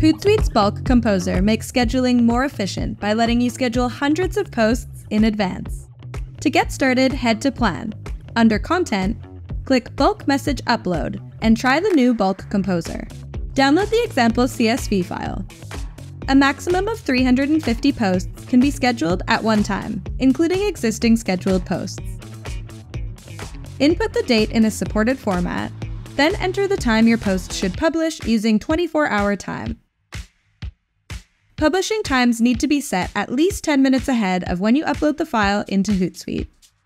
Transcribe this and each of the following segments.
Hootsuite's Bulk Composer makes scheduling more efficient by letting you schedule hundreds of posts in advance. To get started, head to Plan. Under Content, click Bulk Message Upload and try the new Bulk Composer. Download the example CSV file. A maximum of 350 posts can be scheduled at one time, including existing scheduled posts. Input the date in a supported format, then enter the time your post should publish using 24-hour time. Publishing times need to be set at least 10 minutes ahead of when you upload the file into Hootsuite.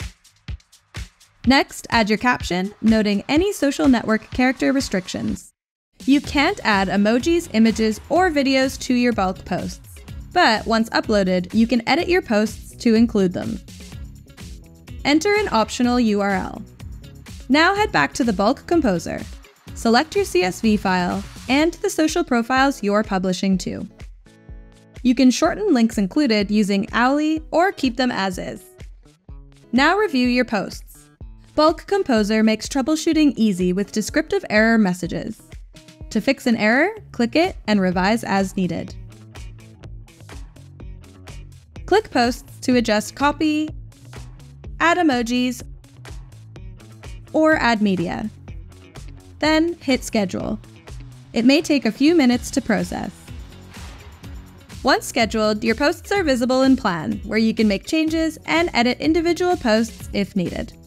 Next, add your caption, noting any social network character restrictions. You can't add emojis, images, or videos to your bulk posts, but once uploaded, you can edit your posts to include them. Enter an optional URL. Now head back to the Bulk Composer. Select your CSV file and the social profiles you're publishing to. You can shorten links included using Owly or keep them as is. Now review your posts. Bulk Composer makes troubleshooting easy with descriptive error messages. To fix an error, click it and revise as needed. Click Posts to adjust copy, add emojis, or add media. Then hit Schedule. It may take a few minutes to process. Once scheduled, your posts are visible in Plan, where you can make changes and edit individual posts if needed.